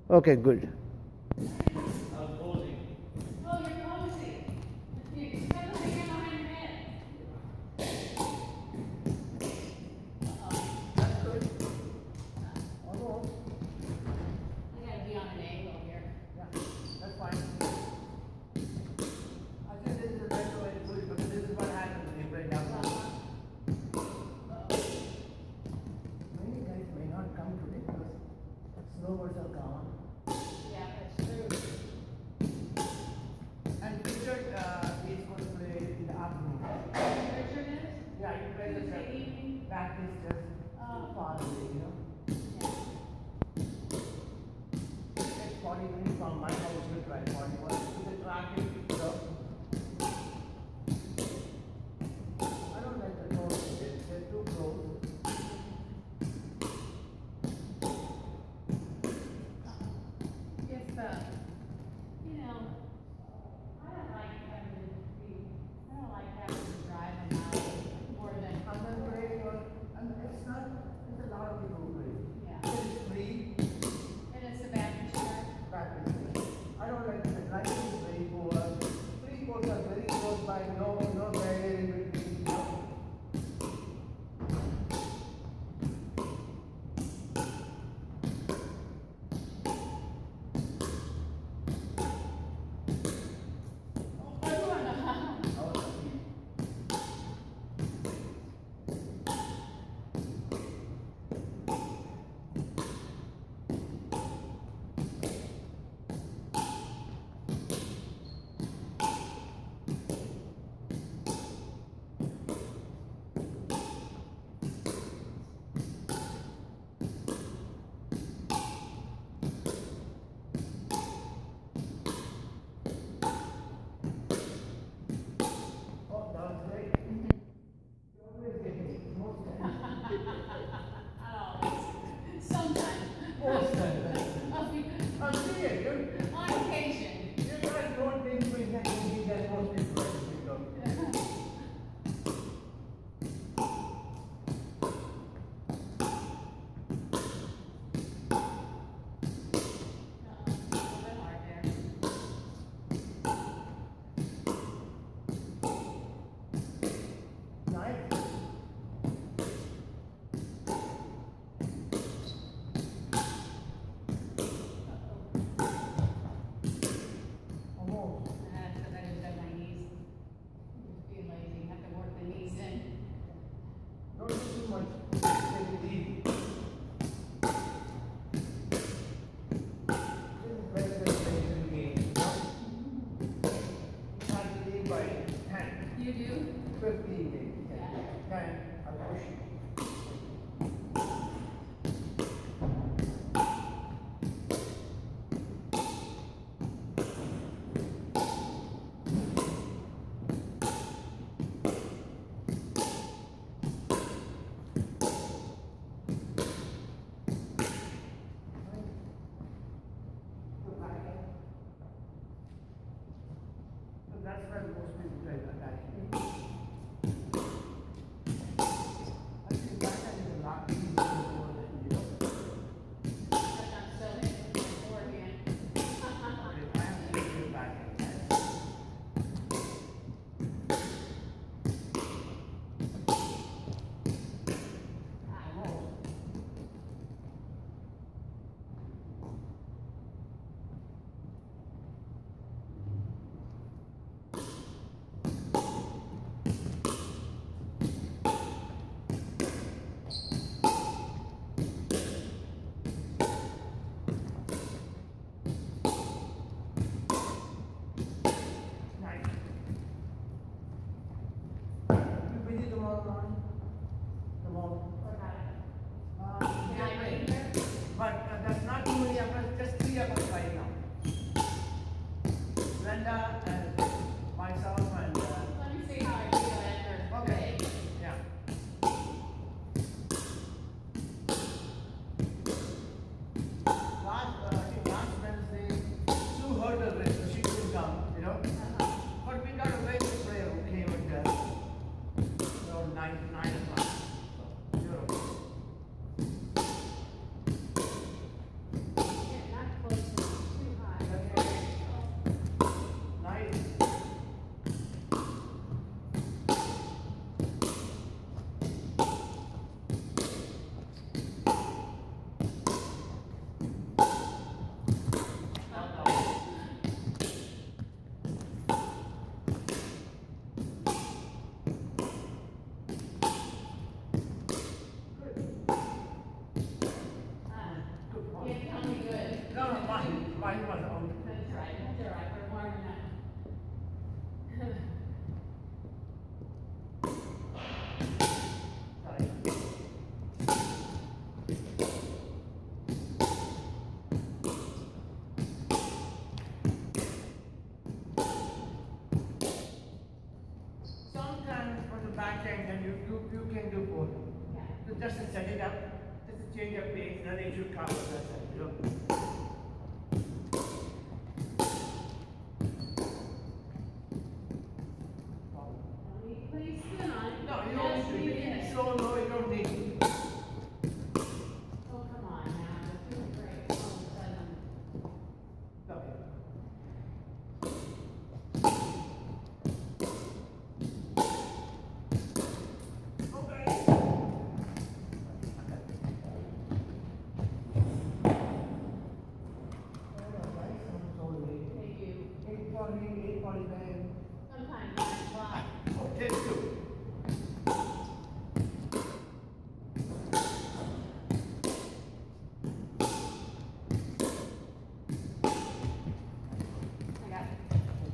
Okay, good. Snowbirds are gone. Yeah, that's true. And Richard is going to play in the afternoon. Richard is? Yeah, he plays at the evening. That is just far away, you know. Yeah. It's 40 minutes from my house to drive 41. With the traffic, so I don't like the roads. They're too close. If, you know, I don't like having to drive a mile more than. And then play, and it's not, there's a lot of people who play. Yeah. It's free. And it's a Baptist church. I don't like the driving is very poor. Free courts are very close by, no barrier in between. Mine was on. That's right, we're warming up. Sorry. Sometimes for the back end, then you can do both. Yeah. So just to set it up, just to change your pace, then it should cover that, you know. Don't need to put your spin on it. No, you don't Just need leave to. it. It's so low, you don't need to. Oh, come on now, it's doing great all of a sudden. Okay. They do. 8:40, 8:49. Sometimes 9 o'clock. Okay, good. I got it.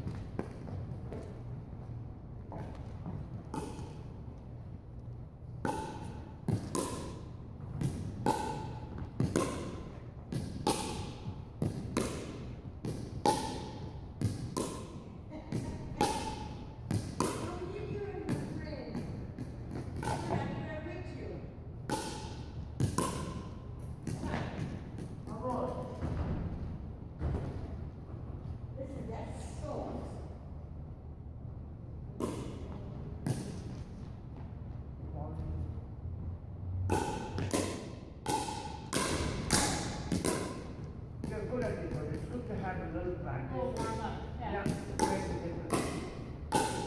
You're good at it, but it's good to have a little practice. Oh, warm up, Yeah, yeah. it makes a difference.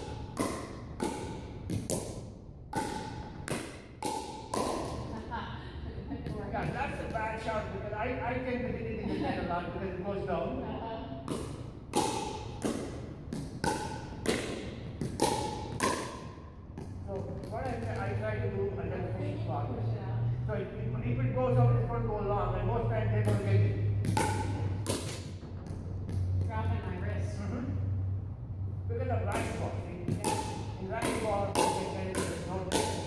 Yeah, that's a bad shot because I tend to hit it in the net a lot because it goes down. So what I try to do, I just push it back. So if it goes out, it's going to go long, and most times they don't get it. Dropping my wrist. Because of racquetball, in racquetball, they get it, there's no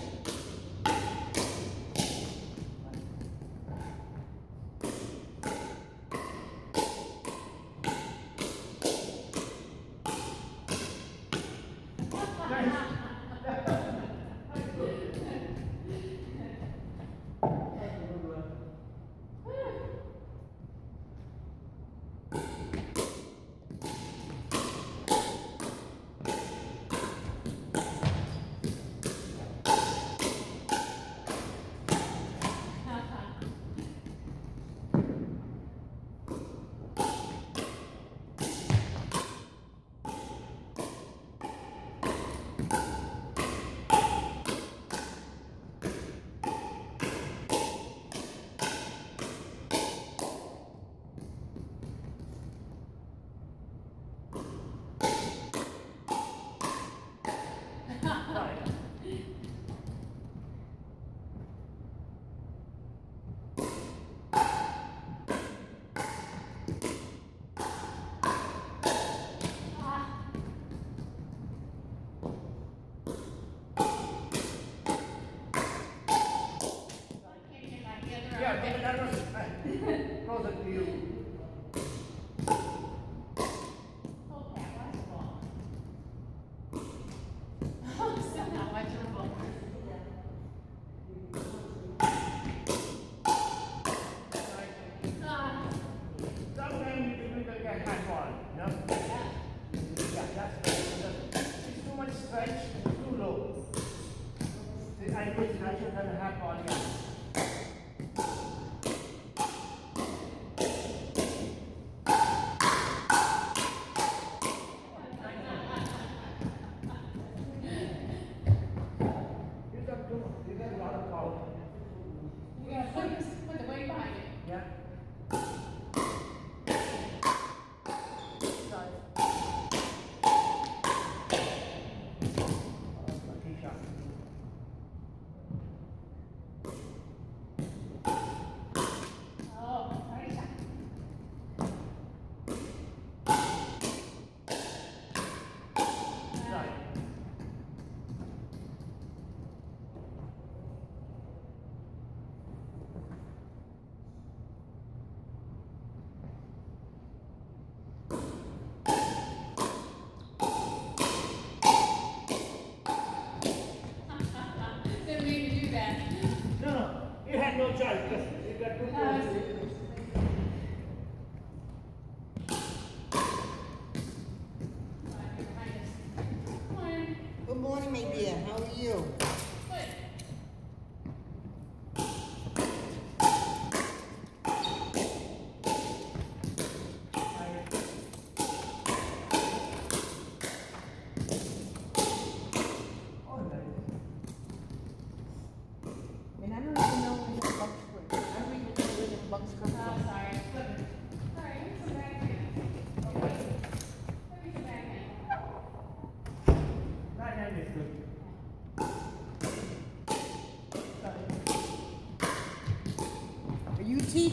Yeah, but that was closer to you. Oh, cat basketball. Still not watching the ball. Sometimes you can get handball, you know? Yeah, that's it's too much stretch, it's too low. I should have a handball, yeah. You got a lot of power. You gotta put the weight behind it. Yeah. Sorry. Lucky shot.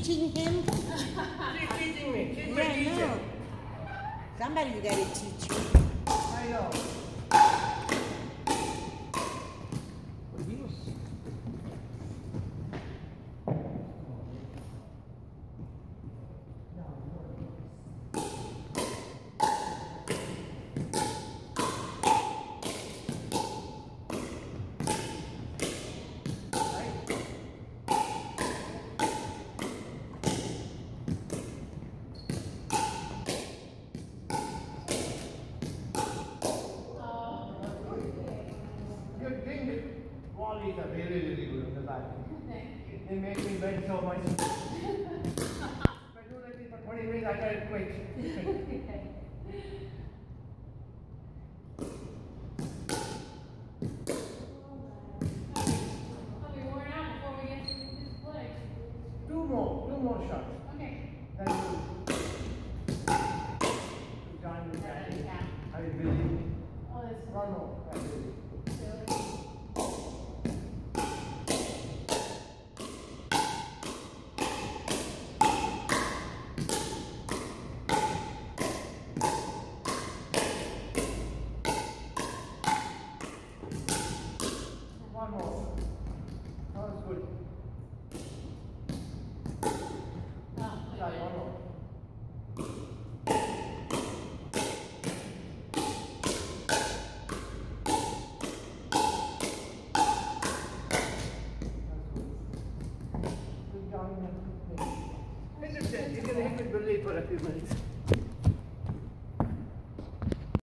teaching him? She's teaching me. She's my Yeah, I teacher. know. Somebody you gotta teach you. I know. Good thing Wallies are really, really good on the back. They make me bend so much. If I do like this for 20 minutes, I can't quit. I'll be worn out before we get to this place. Two more shots. Okay. Then you join with That Daddy. doesn't count. I believe. Oh, that's One more. I believe. One more. That was good. Oh, Try one more. Good job. Interesting. You can hit with Billy for a few minutes.